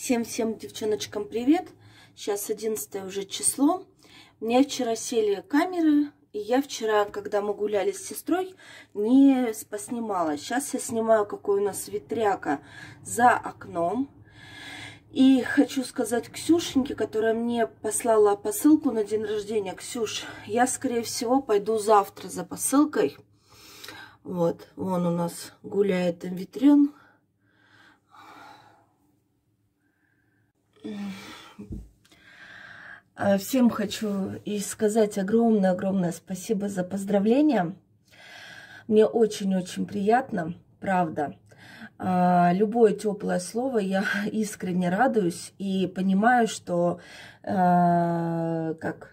Всем девчоночкам привет! Сейчас 11 уже число. У меня вчера сели камеры, и я вчера, когда мы гуляли с сестрой, не поснимала. Сейчас я снимаю, какой у нас ветряка за окном. И хочу сказать Ксюшеньке, которая мне послала посылку на день рождения. Ксюш, я, скорее всего, пойду завтра за посылкой. Вот, вон у нас гуляет ветрен. Всем хочу и сказать огромное спасибо за поздравления. Мне очень приятно, правда. Любое теплое слово, я искренне радуюсь и понимаю, что обо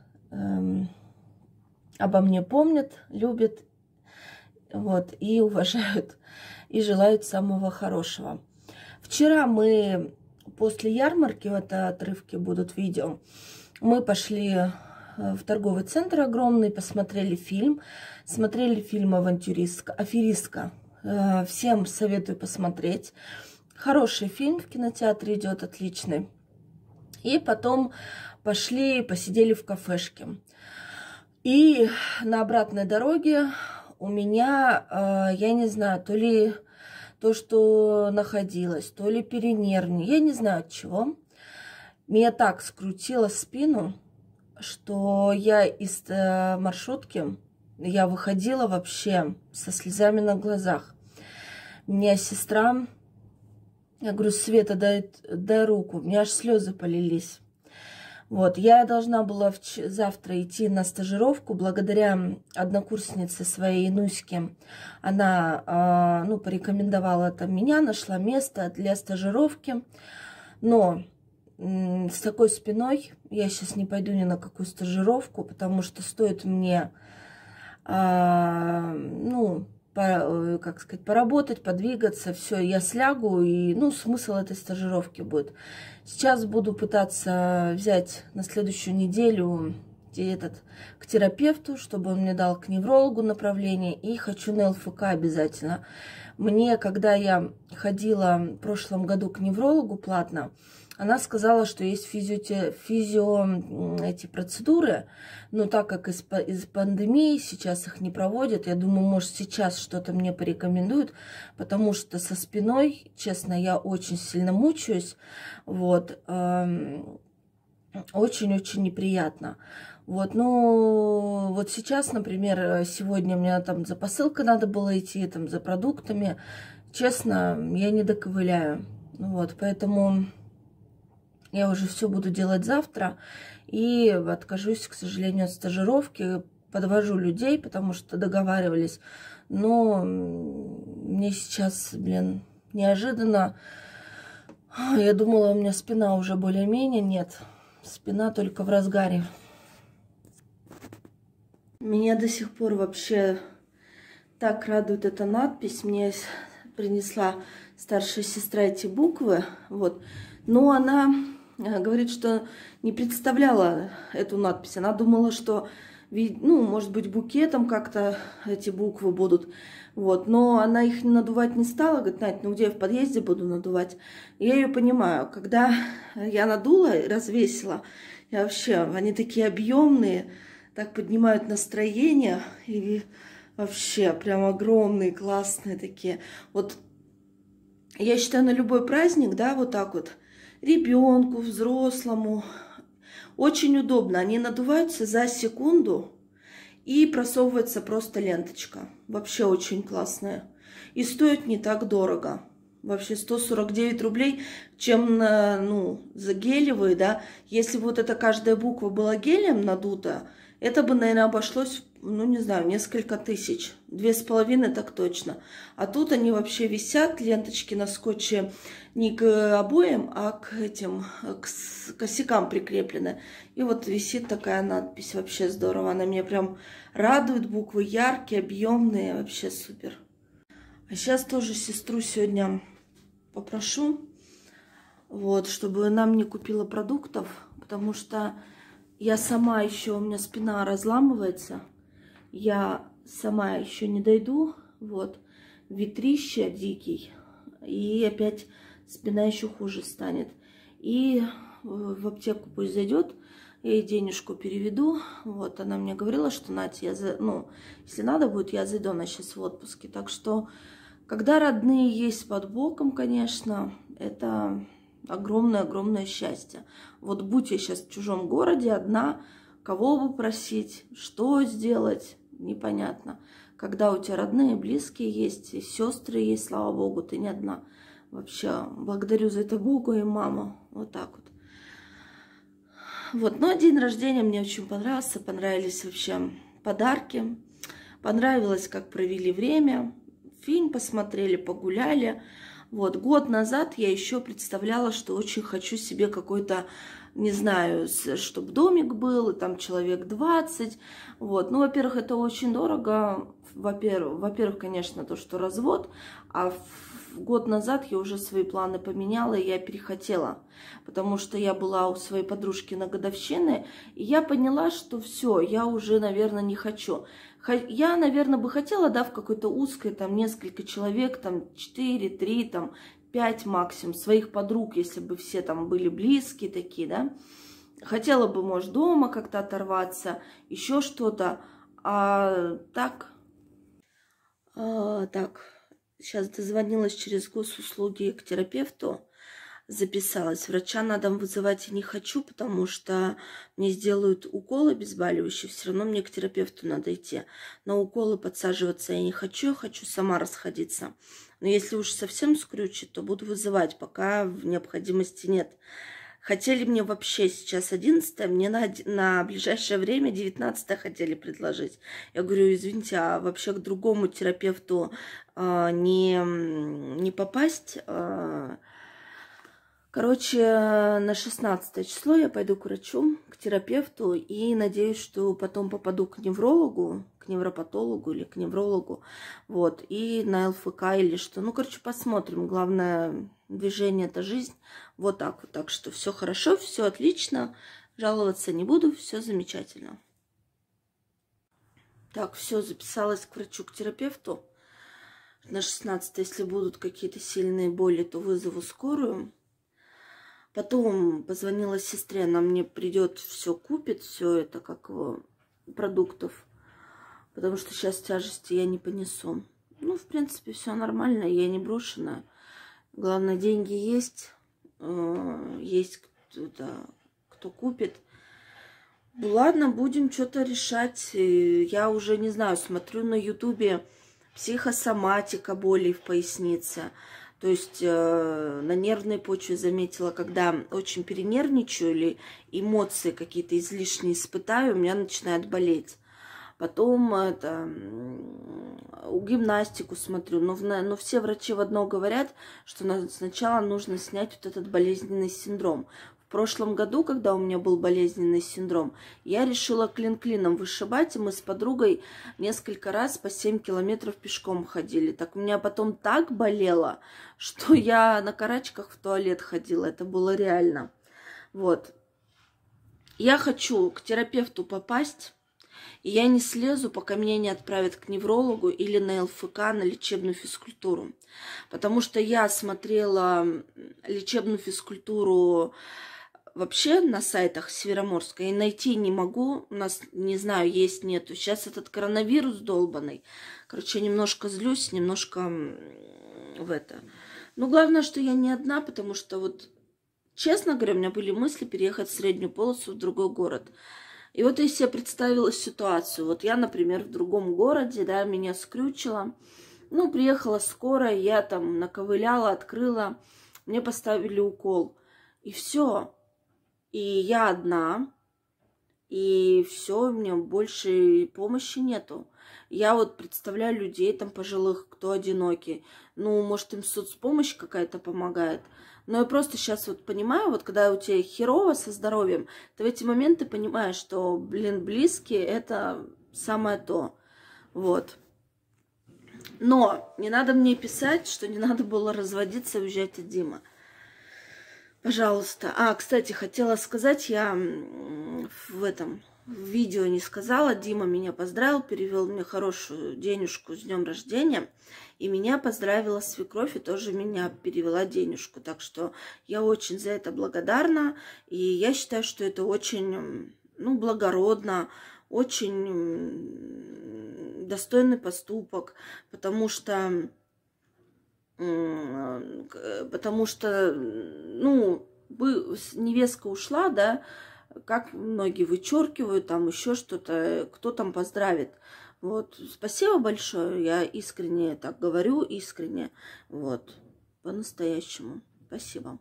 мне помнят, любят, вот, и уважают, и желают самого хорошего. Вчера мы после ярмарки, это отрывки будут видео, мы пошли в торговый центр огромный, посмотрели фильм. Смотрели фильм «Аферистка». Всем советую посмотреть. Хороший фильм в кинотеатре идет, отличный. И потом пошли, посидели в кафешке. И на обратной дороге у меня, я не знаю, то ли то, что находилось, то ли перенервнее, я не знаю от чего. Меня так скрутило спину, что я из маршрутки, я выходила вообще со слезами на глазах. Меня сестра, я говорю, Света, дай руку, у меня аж слезы полились. Вот, я должна была завтра идти на стажировку, благодаря однокурснице своей Нуське. Она, порекомендовала там меня, нашла место для стажировки, но с такой спиной я сейчас не пойду ни на какую стажировку, потому что стоит мне, поработать, подвигаться, все, я слягу, и, смысл этой стажировки будет. Сейчас буду пытаться взять на следующую неделю к терапевту, чтобы он мне дал к неврологу направление, и хочу на ЛФК обязательно. Мне, когда я ходила в прошлом году к неврологу платно, она сказала, что есть эти процедуры, но так как из пандемии сейчас их не проводят, я думаю, может, сейчас что-то мне порекомендуют, потому что со спиной, честно, я очень сильно мучаюсь, вот, очень неприятно. Вот, вот сейчас, например, сегодня мне там за посылкой надо было идти, там, за продуктами, честно, я не доковыляю, вот, поэтому я уже все буду делать завтра и откажусь, к сожалению, от стажировки. Подвожу людей, потому что договаривались. Но мне сейчас, неожиданно. Я думала, у меня спина уже более-менее. Нет, спина только в разгаре. Меня до сих пор вообще так радует эта надпись. Мне принесла старшая сестра эти буквы. Вот. Но она говорит, что не представляла эту надпись. Она думала, что, может быть, букетом как-то эти буквы будут. Вот. Но она их надувать не стала. Говорит, Надь, где я в подъезде буду надувать? Я ее понимаю. Когда я надула и развесила, они такие объемные, так поднимают настроение. И вообще прям огромные, классные такие. Вот я считаю, на любой праздник, да, вот так вот, ребенку, взрослому. Очень удобно. Они надуваются за секунду и просовывается просто ленточка. Вообще очень классная. И стоит не так дорого. Вообще 149 рублей, чем за гелевые, да. Если вот эта каждая буква была гелем надута, это бы, наверное, обошлось, не знаю, несколько тысяч. 2,5 так точно. А тут они вообще висят, ленточки на скотче, не к обоям, а к косякам прикреплены. И вот висит такая надпись. Вообще здорово. Она меня прям радует. Буквы яркие, объемные. Вообще супер. А сейчас тоже сестру сегодня попрошу, вот, чтобы она мне купила продуктов, потому что я сама еще, у меня спина разламывается, я сама еще не дойду, вот, ветрище дикий, и опять спина еще хуже станет. И в аптеку пусть зайдет, я ей денежку переведу. Вот, она мне говорила, что, Натя, если надо будет, я зайду, она сейчас в отпуске. Так что, когда родные есть под боком, конечно, это огромное-огромное счастье. Вот будь я сейчас в чужом городе одна, кого бы просить, что сделать, непонятно. Когда у тебя родные, близкие есть, и сестры есть, слава богу, ты не одна. Вообще, благодарю за это Богу и маму. Вот так вот. Вот, но день рождения мне очень понравился. Понравились вообще подарки. Понравилось, как провели время. Фильм посмотрели, погуляли. Вот, год назад я еще представляла, что очень хочу себе какой-то, не знаю, чтобы домик был, и там человек 20. Вот, ну, во-первых, это очень дорого. Во-первых, конечно, то, что развод, а год назад я уже свои планы поменяла, и я перехотела, потому что я была у своей подружки на годовщины, и я поняла, что все, я уже, наверное, не хочу. Я, наверное, бы хотела, да, в какой-то узкой, там, несколько человек, там, 4, 3, там, 5 максимум, своих подруг, если бы все там были близкие такие, да. Хотела бы, может, дома как-то оторваться, еще что-то, а так... Сейчас дозвонилась через госуслуги к терапевту, записалась. Врача на дом вызывать я не хочу, потому что мне сделают уколы обезболивающие. Все равно мне к терапевту надо идти. На уколы подсаживаться я не хочу, я хочу сама расходиться. Но если уж совсем скрючит, то буду вызывать, пока необходимости нет. Хотели мне вообще сейчас 11-е, мне на ближайшее время 19-е хотели предложить. Я говорю, извините, а вообще к другому терапевту не попасть? Короче, на 16 число я пойду к врачу, к терапевту, и надеюсь, что потом попаду к неврологу, к невропатологу или к неврологу, вот, и на ЛФК или что. Ну, короче, посмотрим. Главное, движение – это жизнь. Вот так вот. Так что все хорошо, все отлично, жаловаться не буду, все замечательно. Так, все, записалась к врачу, к терапевту. На 16, если будут какие-то сильные боли, то вызову скорую. Потом позвонила сестре, она мне придет, все купит, все это, как продуктов, потому что сейчас тяжести я не понесу. Ну, в принципе, все нормально, я не брошенная. Главное, деньги есть, есть кто купит. Ладно, будем что-то решать. Я уже, не знаю, смотрю на ютубе психосоматика болей в пояснице. То есть на нервной почве заметила, когда очень перенервничаю или эмоции какие-то излишние испытаю, у меня начинает болеть. Потом гимнастику смотрю, но все врачи в одно говорят, что сначала нужно снять вот этот болезненный синдром. В прошлом году, когда у меня был болезненный синдром, я решила клин клином вышибать, и мы с подругой несколько раз по 7 километров пешком ходили. Так у меня потом так болело, что я на карачках в туалет ходила. Это было реально. Вот. Я хочу к терапевту попасть, и я не слезу, пока меня не отправят к неврологу или на ЛФК, на лечебную физкультуру. Потому что я смотрела лечебную физкультуру вообще на сайтах Североморска и найти не могу. У нас, не знаю, есть, нету. Сейчас этот коронавирус долбанный. Короче, я немножко злюсь, немножко в это. Но главное, что я не одна, потому что вот, честно говоря, у меня были мысли переехать в среднюю полосу в другой город. И вот я себе представила ситуацию. Вот я, например, в другом городе, да, меня скрючило. Ну, приехала скорая, я там наковыляла, открыла. Мне поставили укол. И все. И я одна. И все, у меня больше помощи нету. Я вот представляю людей там пожилых, кто одинокий. Ну, может, им соцпомощь какая-то помогает. Но я просто сейчас вот понимаю, вот когда у тебя херово со здоровьем, ты в эти моменты понимаешь, что, блин, близкие – это самое то. Вот. Но не надо мне писать, что не надо было разводиться и уезжать от Димы. Пожалуйста. Кстати, хотела сказать, я в видео не сказала. Дима меня поздравил, перевел мне хорошую денежку с днем рождения. И меня поздравила свекровь и тоже меня перевела денежку. Так что я очень за это благодарна. И я считаю, что это очень, ну, благородно, очень достойный поступок. Потому что, ну, невестка ушла, да, как многие вычеркивают, там еще что-то, кто там поздравит. Вот, спасибо большое, я искренне так говорю, искренне, вот, по-настоящему. Спасибо.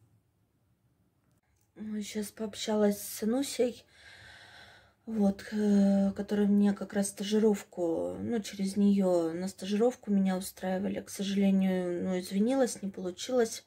Сейчас пообщалась с Нусей, вот, которая мне как раз стажировку, ну, через нее на стажировку меня устраивали. К сожалению, ну, извинилась, не получилось.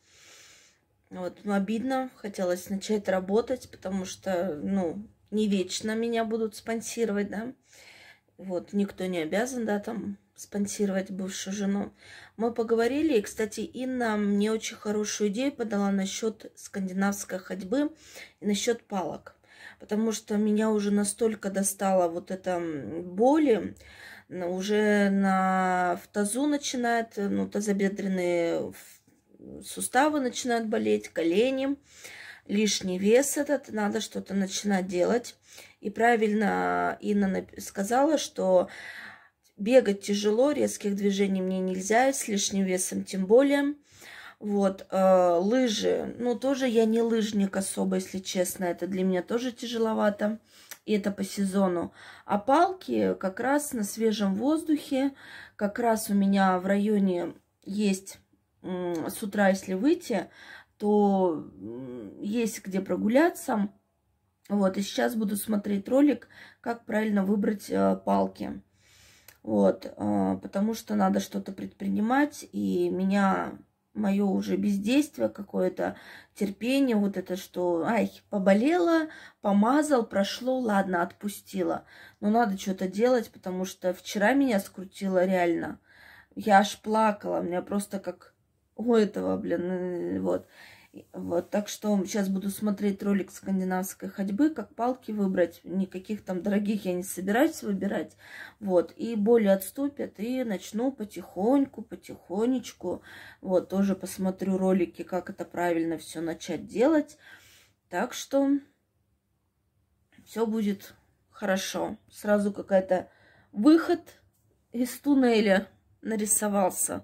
Вот, ну, обидно, хотелось начать работать, потому что, ну, не вечно меня будут спонсировать, да. Вот, никто не обязан, да, там, спонсировать бывшую жену. Мы поговорили, и, кстати, Инна мне очень хорошую идею подала насчет скандинавской ходьбы и насчет палок. Потому что меня уже настолько достала вот эта боли, уже в тазу начинает, ну, тазобедренные суставы начинают болеть, колени, лишний вес этот, надо что-то начинать делать. И правильно Инна сказала, что бегать тяжело, резких движений мне нельзя, с лишним весом тем более. Вот, лыжи, ну, тоже я не лыжник особо, если честно, это для меня тоже тяжеловато, и это по сезону. А палки как раз на свежем воздухе, как раз у меня в районе есть, с утра, если выйти, то есть где прогуляться. Вот, и сейчас буду смотреть ролик, как правильно выбрать палки. Вот, потому что надо что-то предпринимать, и мое уже бездействие какое-то, терпение, вот это, что, ай, поболела, помазал, прошло, ладно, отпустила. Но надо что-то делать, потому что вчера меня скрутило реально. Я аж плакала, у меня просто как у этого, блин, вот. Вот, так что сейчас буду смотреть ролик скандинавской ходьбы, как палки выбрать. Никаких там дорогих я не собираюсь выбирать. Вот, и боли отступят, и начну потихоньку, потихонечку. Вот, тоже посмотрю ролики, как это правильно все начать делать. Так что все будет хорошо. Сразу какой-то выход из туннеля нарисовался.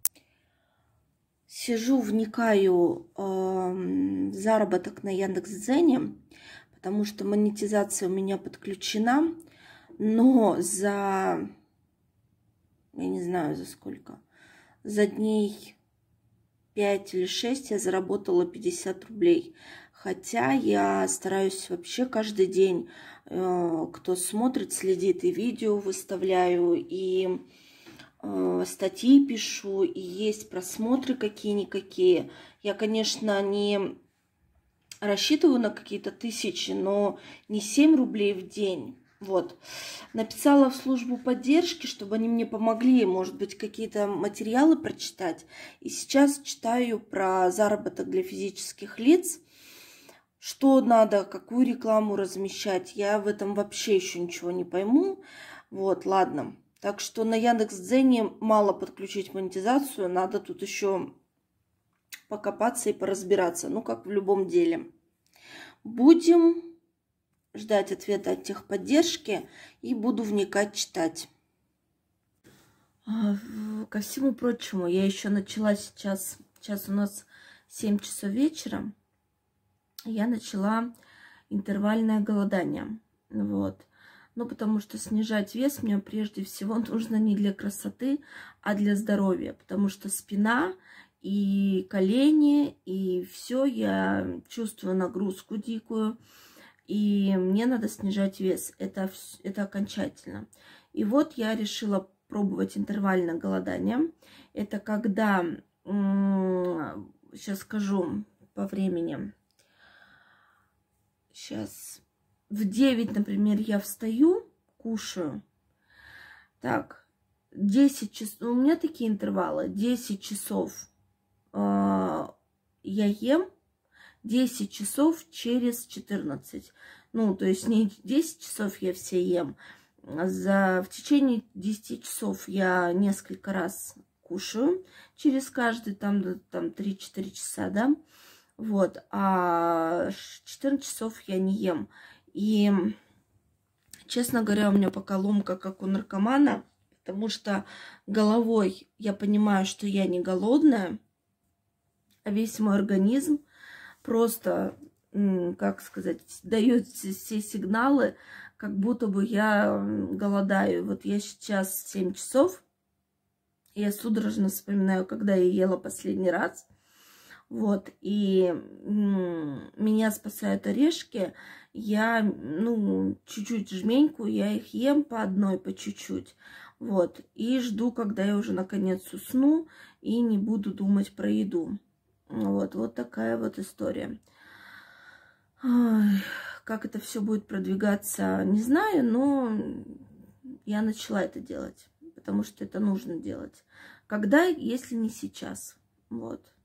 Сижу, вникаю в заработок на Яндекс.Дзене, потому что монетизация у меня подключена, но за, я не знаю за сколько, за дней 5 или 6 я заработала 50 рублей. Хотя я стараюсь вообще каждый день, кто смотрит, следит, и видео выставляю, и статьи пишу, и есть просмотры какие-никакие. Я, конечно, не рассчитываю на какие-то тысячи, но не 7 рублей в день. Вот. Написала в службу поддержки, чтобы они мне помогли, может быть, какие-то материалы прочитать. И сейчас читаю про заработок для физических лиц. Что надо, какую рекламу размещать. Я в этом вообще еще ничего не пойму. Вот, ладно. Так что на Яндекс.Дзене мало подключить монетизацию, надо тут еще покопаться и поразбираться, ну, как в любом деле. Будем ждать ответа от техподдержки и буду вникать, читать. Ко всему прочему, я еще начала сейчас у нас 7 часов вечера, я начала интервальное голодание, вот. Ну, потому что снижать вес мне прежде всего нужно не для красоты, а для здоровья. Потому что спина и колени, и все, я чувствую нагрузку дикую. И мне надо снижать вес. Это окончательно. И вот я решила пробовать интервальное голодание. Это когда, сейчас скажу по времени, сейчас... В 9, например, я встаю, кушаю. Так, 10 часов. У меня такие интервалы. 10 часов я ем, 10 часов через 14. Ну, то есть не 10 часов я все ем. В течение 10 часов я несколько раз кушаю. Через каждые там 3-4 часа, да. Вот. А 14 часов я не ем. И, честно говоря, у меня пока ломка, как у наркомана. Потому что головой я понимаю, что я не голодная. А весь мой организм просто, как сказать, дает все сигналы, как будто бы я голодаю. Вот я сейчас 7 часов, я судорожно вспоминаю, когда я ела последний раз. Вот, и меня спасают орешки. Я, чуть-чуть жменьку, я их ем по одной, по чуть-чуть. Вот, и жду, когда я уже наконец усну и не буду думать про еду. Вот такая вот история. Ой, как это все будет продвигаться, не знаю, но я начала это делать, потому что это нужно делать. Когда, если не сейчас? Вот.